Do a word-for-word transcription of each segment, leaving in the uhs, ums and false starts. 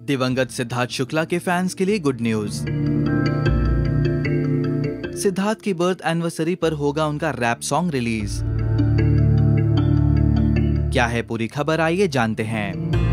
दिवंगत सिद्धार्थ शुक्ला के फैंस के लिए गुड न्यूज। सिद्धार्थ की बर्थ एनिवर्सरी पर होगा उनका रैप सॉन्ग रिलीज। क्या है पूरी खबर, आइए जानते हैं।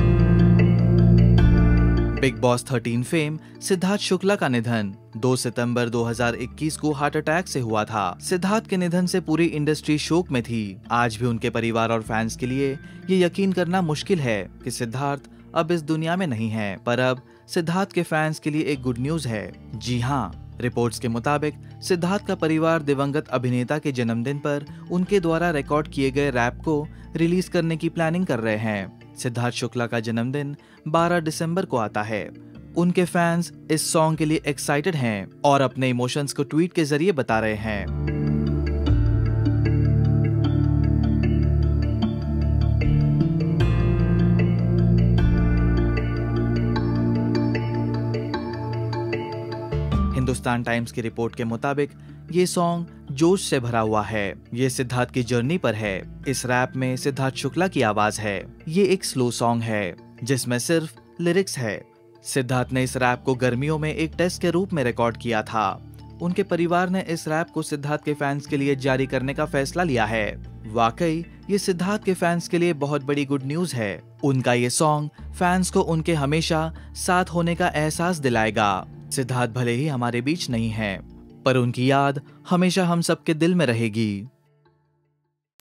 Bigg Boss thirteen fame Siddharth Shukla का निधन दो सितंबर दो हज़ार इक्कीस को हार्ट अटैक से हुआ था। सिद्धार्थ के निधन से पूरी इंडस्ट्री शोक में थी। आज भी उनके परिवार और फैंस के लिए ये यकीन करना मुश्किल है कि सिद्धार्थ अब इस दुनिया में नहीं है। पर अब सिद्धार्थ के फैंस के लिए एक गुड न्यूज है। जी हाँ, रिपोर्ट्स के मुताबिक सिद्धार्थ का परिवार दिवंगत अभिनेता के जन्मदिन पर उनके द्वारा रिकॉर्ड किए गए रैप को रिलीज करने की प्लानिंग कर रहे हैं। सिद्धार्थ शुक्ला का जन्मदिन बारह दिसंबर को आता है। उनके फैंस इस सॉन्ग के लिए एक्साइटेड हैं और अपने इमोशंस को ट्वीट के जरिए बता रहे हैं। हिंदुस्तान टाइम्स की रिपोर्ट के मुताबिक ये सॉन्ग जोश से भरा हुआ है। ये सिद्धार्थ की जर्नी पर है। इस रैप में सिद्धार्थ शुक्ला की आवाज है। ये एक स्लो सॉन्ग है जिसमें सिर्फ लिरिक्स है। सिद्धार्थ ने इस रैप को गर्मियों में एक टेस्ट के रूप में रिकॉर्ड किया था। उनके परिवार ने इस रैप को सिद्धार्थ के फैंस के लिए जारी करने का फैसला लिया है। वाकई ये सिद्धार्थ के फैंस के लिए बहुत बड़ी गुड न्यूज है। उनका ये सॉन्ग फैंस को उनके हमेशा साथ होने का एहसास दिलाएगा। सिद्धार्थ भले ही हमारे बीच नहीं है, पर उनकी याद हमेशा हम सबके दिल में रहेगी।